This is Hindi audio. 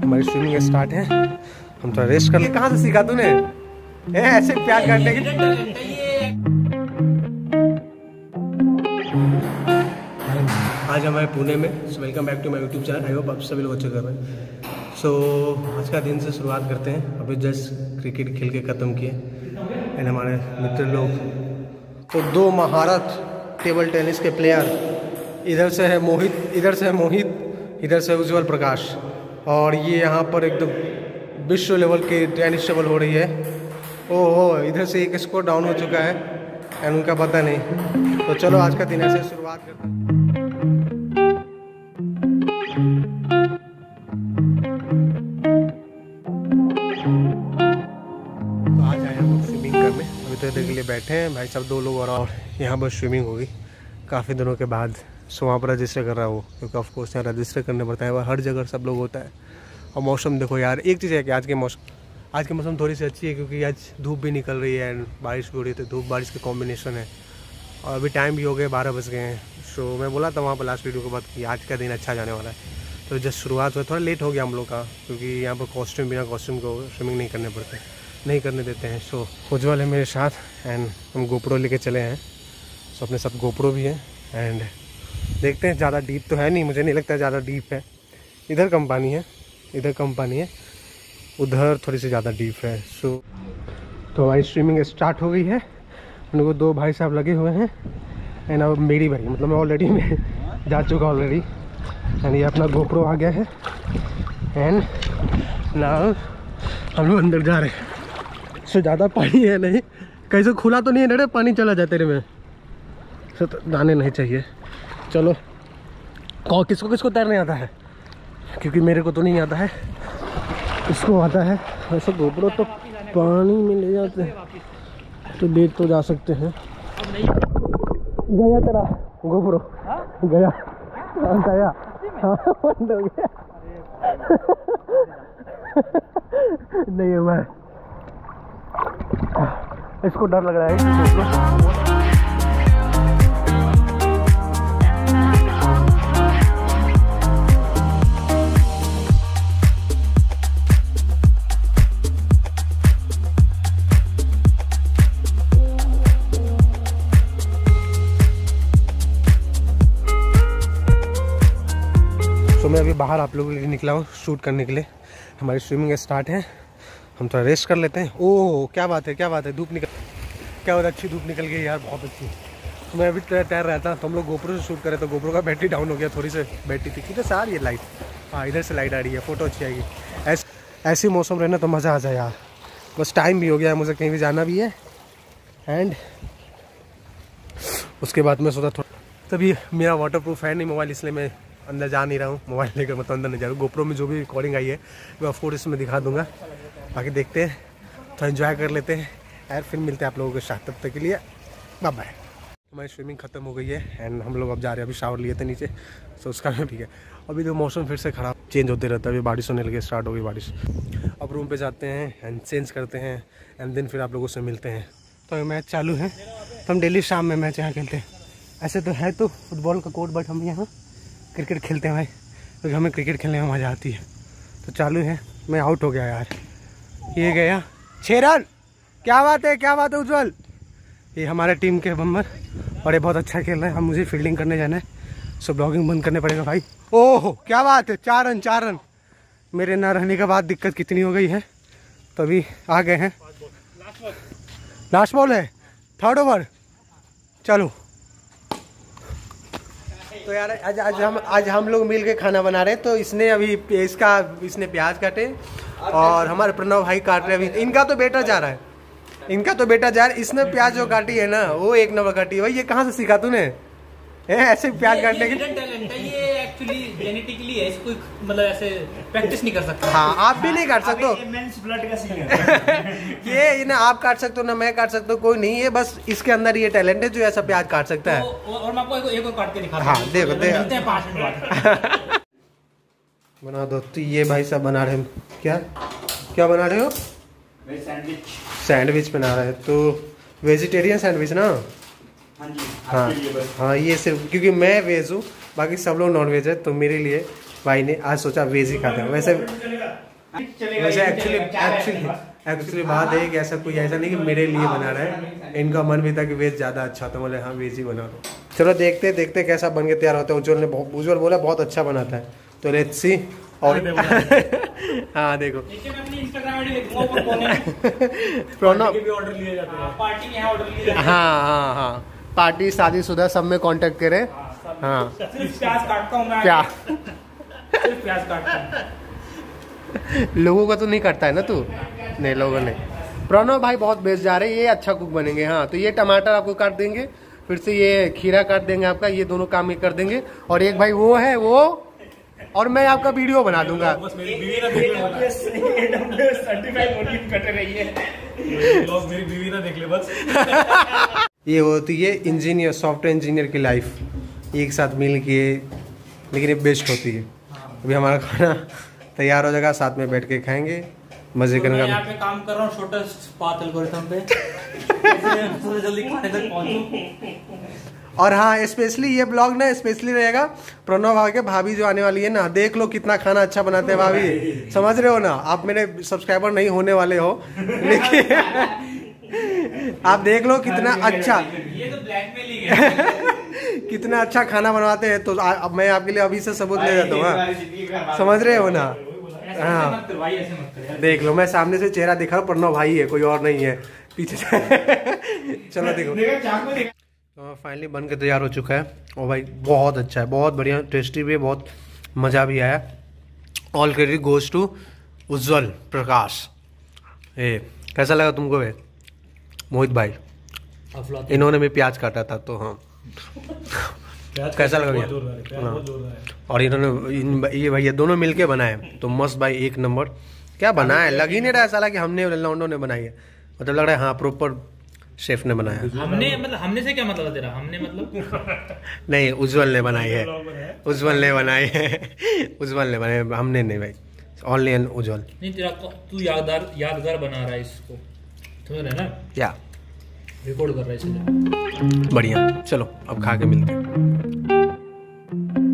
हमारी स्विमिंग स्टार्ट है। हम थोड़ा रेस्ट कर ले। कहाँ से सीखा तूने ऐसे प्यार करने की? आज हमारे पुणे में। So welcome back to my YouTube channel. I hope आप सभी लोग अच्छे कर रहे हैं। सो आज का दिन से शुरुआत करते हैं। अभी जस्ट क्रिकेट खेल के ख़त्म किए एंड हमारे मित्र लोग तो दो महारत टेबल टेनिस के प्लेयर, इधर से है मोहित, इधर से उज्जवल प्रकाश, और ये यहाँ पर एकदम विश्व लेवल की टेनिस टेबल हो रही है। ओहो, इधर से एक स्कोर डाउन हो चुका है एंड उनका पता नहीं। तो चलो आज का दिन ऐसे शुरुआत करते हैं। तो आज आए हम लोग स्विमिंग करने। अभी तो इधर के लिए बैठे हैं भाई साहब, दो लोग और यहाँ पर स्विमिंग होगी काफ़ी दिनों के बाद। सो वहाँ पर रजिस्टर कर रहा है वो, क्योंकि ऑफकोर्स यहाँ रजिस्टर करने पड़ता है। हर जगह सब लोग होता है। और मौसम देखो यार, एक चीज़ है कि आज के मौसम थोड़ी सी अच्छी है, क्योंकि आज धूप भी निकल रही है एंड बारिश भी हो रही है। तो धूप बारिश के कॉम्बिनेशन है और अभी टाइम भी हो गए 12 बज गए हैं। सो मैं बोला था वहाँ पर लास्ट वीडियो के बाद कि आज का दिन अच्छा जाने वाला है। तो जस्ट शुरुआत हुआ, थोड़ा लेट हो गया हम लोग का, क्योंकि यहाँ पर कॉस्ट्यूम बिना कॉस्ट्यूम को स्विमिंग नहीं करने देते हैं। सो उज्जवल है मेरे साथ एंड हम गोप्रो लेके चले हैं। सो अपने सब गोप्रो भी है एंड देखते हैं। ज़्यादा डीप तो है नहीं, मुझे नहीं लगता ज़्यादा डीप है। इधर कम पानी है, उधर थोड़ी सी ज़्यादा डीप है। सो तो हमारी स्विमिंग स्टार्ट हो गई है। उन लोग दो भाई साहब लगे हुए हैं एंड अब मेरी बारी, मतलब मैं ऑलरेडी जा चुका ऑलरेडी एंड ये अपना गोप्रो आ गया है एंड नाउ हम लोग अंदर जा रहे हैं। सो ज़्यादा पानी है नहीं, कहीं से खुला तो नहीं है, पानी चला जाए तेरे में। सो तो जाने नहीं चाहिए। चलो, किसको तैरने आता है? क्योंकि मेरे को तो नहीं आता है, इसको आता है। वैसे गोप्रो तो पानी में ले जाते हैं तो देख तो जा सकते हैं। गया तेरा गोप्रो? गया बंद हो गया। नहीं हुआ, इसको डर लग रहा है। तो मैं अभी बाहर आप लोगों के लिए निकला हूँ शूट करने के लिए। हमारी स्विमिंग स्टार्ट है। हम थोड़ा रेस्ट कर लेते हैं। ओह क्या बात है, धूप निकल, क्या होता है, अच्छी धूप निकल गई यार, बहुत अच्छी। तो मैं अभी तैर रहा था, तो हम लोग गोप्रो से शूट करे तो गोप्रो का बैटरी डाउन हो गया, थोड़ी सी बैटरी थी। किधर से आ रही है लाइट? हाँ, इधर से लाइट आ रही है, फ़ोटो अच्छी आएगी। ऐसी मौसम रहना तो मज़ा आ जाए यार। बस टाइम भी हो गया है, मुझे कहीं भी जाना भी है एंड उसके बाद मैं सोचा थोड़ा, तभी मेरा वाटर प्रूफ है नहीं मोबाइल, इसलिए मैं अंदर जा नहीं रहा हूँ। मोबाइल लेकर मतलब अंदर नहीं जा रहा हूँ। गोप्रो में जो भी रिकॉर्डिंग आई है मैं ऑफकोर्स इसमें दिखा दूंगा। बाकी देखते हैं, तो एंजॉय कर लेते हैं यार। फिर मिलते हैं आप लोगों के साथ, तब तक के लिए बाय बाय। हमारी स्विमिंग खत्म हो गई है एंड हम लोग अब जा रहे हैं। अभी शावर लिए थे नीचे, तो उसका भी ठीक है। अभी तो मौसम फिर से ख़राब चेंज होते रहता है। अभी बारिश होने लगी, स्टार्ट हो गई बारिश। अब रूम पे जाते हैं एंड चेंज करते हैं एंड देन फिर आप लोगों से मिलते हैं। तो मैच चालू है, तो हम डेली शाम में मैच यहाँ खेलते हैं। ऐसे तो है तो फुटबॉल का कोर्ट, बट हम यहाँ क्रिकेट खेलते हैं भाई, क्योंकि हमें क्रिकेट खेलने में मज़ा आती है। तो चालू है। मैं आउट हो गया यार, ये गया 6 रन। क्या बात है उज्जवल, ये हमारे टीम के बम्बर और ये बहुत अच्छा खेल रहा है। हम मुझे फील्डिंग करने जाना है, सो ब्लॉगिंग बंद करने पड़ेगा भाई। ओहो क्या बात है, 4 रन। मेरे ना रहने के बाद दिक्कत कितनी हो गई है। तो अभी आ गए हैं, लास्ट बॉल है, 3rd ओवर। चलो तो यार आज हम लोग मिल के खाना बना रहे हैं। तो इसने प्याज काटे और हमारे प्रणव भाई काट रहे हैं। अभी इनका तो बेटा जा रहा है, इसने प्याज जो काटी है ना, वो 1 नंबर काटी है भाई। ये कहाँ से सीखा तूने ऐसे प्याज काटने की? ये एक्चुअली जेनेटिकली है, इसको मतलब ऐसे प्रैक्टिस नहीं कर सकता। हाँ, आप भी नहीं काट सकते हो। इमेंस ब्लड का सीन है। ये ना आप काट सकते हो ना मैं काट सकता हूँ, कोई नहीं है। बस इसके अंदर ये टैलेंट है जो ऐसा प्याज काट सकता है। और मैं आपको एक काट के दिखा। हाँ देखो मिलते हैं 5 मिनट बाद। बना दो। तो ये भाई साहब बना रहे हैं, क्या बना रहे हो? सैंडविच बना रहे हैं। तो वेजिटेरियन सैंडविच ना? हाँ, ये सिर्फ क्योंकि मैं वेज हूँ, बाकी सब लोग नॉन वेज है, तो मेरे लिए भाई ने आज सोचा वेज ही खाते हैं। वैसे एक्चुअली बात है कि ऐसा नहीं कि मेरे लिए बना रहा है, इनका मन भी था कि वेज ज़्यादा अच्छा, तो बोले हाँ वेज ही बना लो। चलो देखते कैसा बन के तैयार होता है। उज्जवल बोला बहुत अच्छा बनाता है, तो लेट्स सी। और हाँ देखो हाँ पार्टी शादीशुदा सब में कांटेक्ट करें। हाँ प्याज काटता हूँ मैं, प्याज काटता हूँ। लोगों का तो नहीं करता है ना तू? नहीं लोगों ने। प्रणव भाई बहुत बेस्ट जा रहे हैं, ये अच्छा कुक बनेंगे। हाँ तो ये टमाटर आपको काट देंगे, फिर से ये खीरा काट देंगे आपका, ये दोनों काम ये कर देंगे। और एक भाई वो है वो, और मैं आपका वीडियो बना दूंगा। ये होती है इंजीनियर, सॉफ्टवेयर इंजीनियर की लाइफ, एक साथ मिल के, लेकिन ये बेस्ट होती है। अभी हमारा खाना तैयार हो जाएगा, साथ में बैठ के खाएंगे, मजे करेंगे। मैं यहाँ पे काम कर रहा हूँ शॉर्टेस्ट पाथ एल्गोरिथम पे, जल्दी खाने तक पहुँचूं। और हाँ स्पेशली ये ब्लॉग ना स्पेशली रहेगा प्रणव भाई के भाभी जो आने वाली है ना, देख लो कितना खाना अच्छा बनाते हैं भाभी, समझ रहे हो ना? आप मेरे सब्सक्राइबर नहीं होने वाले हो, लेकिन आप देख लो कितना अच्छा, ये तो ब्लैकमेलिंग है। कितना अच्छा खाना बनवाते हैं। तो अब मैं आपके लिए अभी से सबूत ले जाता हूँ, समझ रहे हो ना? हाँ देख लो, मैं सामने से चेहरा दिखा, प्रणव भाई है, कोई और नहीं है पीछे से। चलो देखो फाइनली बन के तैयार हो चुका है। और भाई बहुत अच्छा है, बहुत बढ़िया, टेस्टी भी है, बहुत मज़ा भी आया। All credit goes to Ujjwal Prakash. कैसा लगा तुमको भाई? मोहित भाई इन्होंने भी प्याज काटा था, तो हाँ कैसा लगा भैया? हाँ। और इन्होंने ये भैया दोनों मिलके बनाए, तो मस्त भाई, एक नंबर। क्या बनाया, लग ही नहीं रहा है साला कि हमने लौंडो ने बनाई है, मतलब लग रहा है हाँ प्रॉपर शेफ ने बनाया। हमने से क्या मतलब है तेरा? हमने मतलब नहीं, उज्जवल ने बनाई है, उज्जवल ने बनाई है, उज्जवल ने बनाई, हमने नहीं भाई, ओनली एंड उज्जवल। नहीं तेरा, तू यादगार बना रहा है इसको, समझ रहे ना? क्या रिकॉर्ड कर रहा है इसलिए। बढ़िया, चलो अब खा के मिलते हैं।